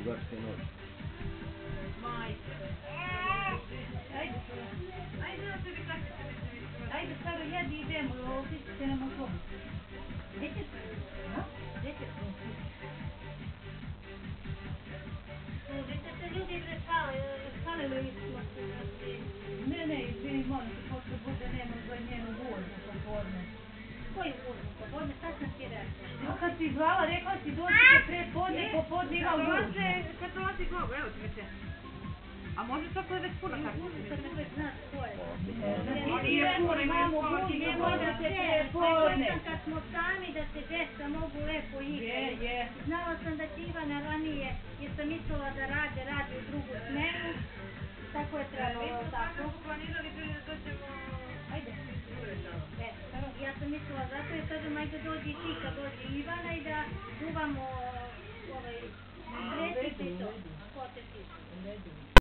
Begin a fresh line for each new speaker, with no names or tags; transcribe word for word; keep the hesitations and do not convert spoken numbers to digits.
Bugarske noći.
Majke. Ajde, Sura. Ajde, ja tebi kako će biti vidjeti. Ajde, Sara, jedi, idemo, otići nam u sobu. Gdje ćeš? Ha? Gdje ćeš? Gdje se ljudi prespali, spalili smo se znači... Ne, ne, izvini, molim se, pošto bude nema za njenu vožnu popodne. Koju vožnu popodne? Šta sam ti rekla? A kad si zvala, rekla si dođite pre podne, popodne ima vožnu. Kad dolazi Gogo, evo ti već je. A može to koje već puno kako ti? Kad ne već znaš ko je. Nije puno, imamo vožnu, ne možete pre podne. Kad smo sami da se djeca mogu lepo igrati. Je, je. Znala sam da će Ivana ranije, jer sam mislila da rade, radi u drugu smenu. Tako je trebalo, tako? Mi smo planirali da ćemo... Ajde. E, ja sam mislila zato je kažem, ajde dođi i ti kad dođe Ivana i da duvamo ovaj... Reći ti to. Ko te ti?